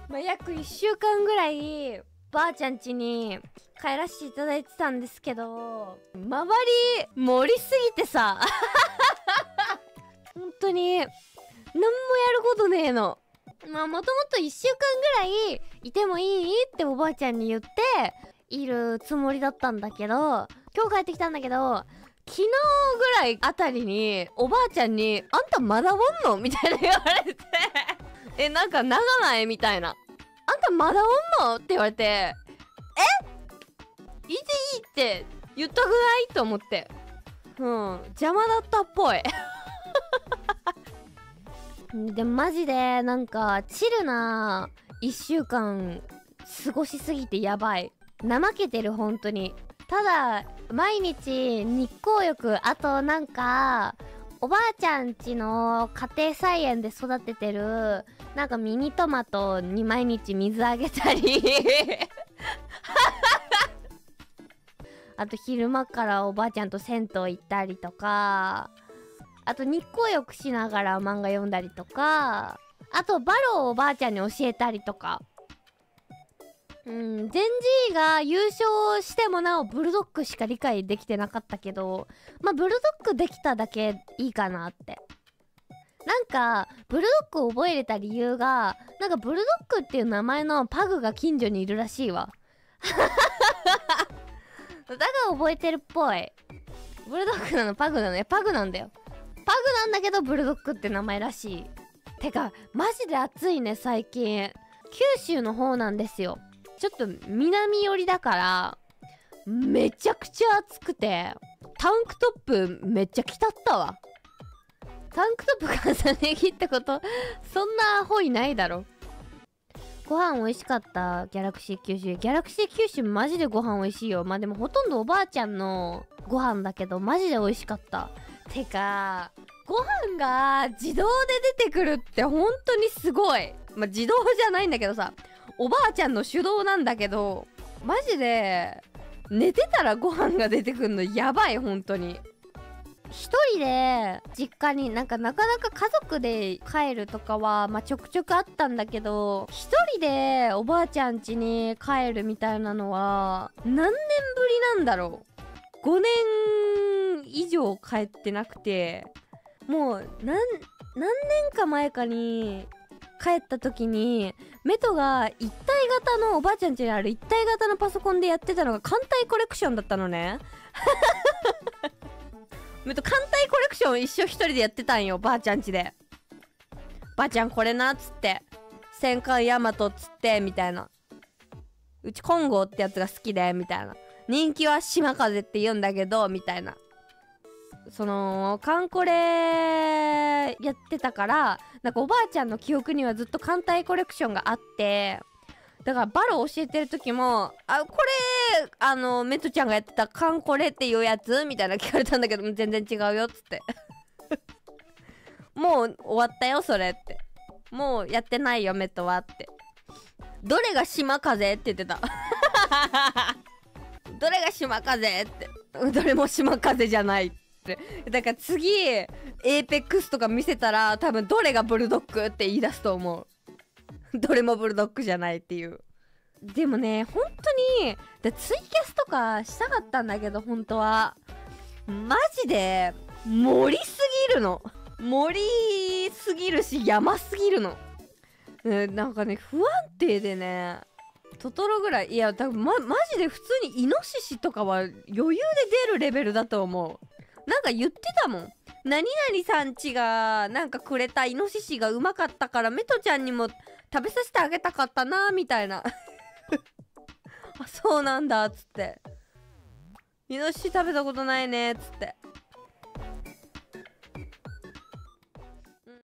まあ、約1週間ぐらいばあちゃん家に帰らせていただいてたんですけど、周り盛りすぎてさ本当に何もやることねえの。まあもともと1週間ぐらいいてもいいっておばあちゃんに言っているつもりだったんだけど、今日帰ってきたんだけど、昨日ぐらいあたりにおばあちゃんにあんたまだおんのみたいな言われてなんか長ないみたいな。あんたまだおんのって言われて、いていいって言ったくないと思って。邪魔だったっぽいでもマジでなんかチルな1週間過ごしすぎてやばい。怠けてる本当に。ただ毎日日光浴、あとなんかおばあちゃん家の家庭菜園で育ててるなんかミニトマトに毎日水あげたりあと昼間からおばあちゃんと銭湯行ったりとか、あと日光浴しながら漫画読んだりとか、あとバローをおばあちゃんに教えたりとか。全 G が優勝してもなおブルドッグしか理解できてなかったけど、まあブルドッグできただけいいかなって。なんかブルドッグを覚えれた理由が、なんかブルドッグっていう名前のパグが近所にいるらしいわだから覚えてるっぽい。ブルドッグなのパグなの、パグなんだよ。パグなんだけどブルドッグって名前らしい。てかマジで暑いね最近。九州の方なんですよ。ちょっと南寄りだからめちゃくちゃ暑くて、タンクトップめっちゃ着たったわ。タンクトップ重ね着ってこと、そんなアホいないだろ。ご飯美味しかった。ギャラクシー九州。ギャラクシー九州マジでご飯美味しいよ。まあでもほとんどおばあちゃんのご飯だけどマジで美味しかった。てかご飯が自動で出てくるって本当にすごい。まあ自動じゃないんだけどさ、おばあちゃんの手動なんだけど、マジで寝てたらご飯が出てくるのやばい。本当に一人で実家になかなか家族で帰るとかはまあちょくちょくあったんだけど、一人でおばあちゃん家に帰るみたいなのは何年ぶりなんだろう。5年以上帰ってなくて、もう何年か前かに帰った時にメトが一体型の、おばあちゃん家にある一体型のパソコンでやってたのが艦隊コレクションだったのねメト艦隊コレクション一生一人でやってたんよ、ばあちゃん家で。ばあちゃんこれなっつって、戦艦ヤマトっつってみたいな、うち金剛ってやつが好きでみたいな、人気は島風って言うんだけどみたいな、そのカンコレやってたから、なんかおばあちゃんの記憶にはずっと艦隊コレクションがあって、だからバロ教えてる時も、これメトちゃんがやってたカンコレっていうやつみたいな聞かれたんだけど、全然違うよっつってもう終わったよそれって、もうやってないよメトはって。どれが島風って言ってたどれが島風って、どれも島風じゃないって。だから次エーペックスとか見せたら多分どれがブルドッグって言い出すと思うどれもブルドッグじゃないっていう。でもね本当にツイキャスとかしたかったんだけど、本当はマジで盛りすぎるの。盛りすぎるし山すぎるの。なんかね不安定でね、トトロぐらい、いや多分マジで普通にイノシシとかは余裕で出るレベルだと思う。なんか言ってたもん、何々さんちがなんかくれたイノシシがうまかったからメトちゃんにも食べさせてあげたかったなみたいなあそうなんだっつって、イノシシ食べたことないねっつって、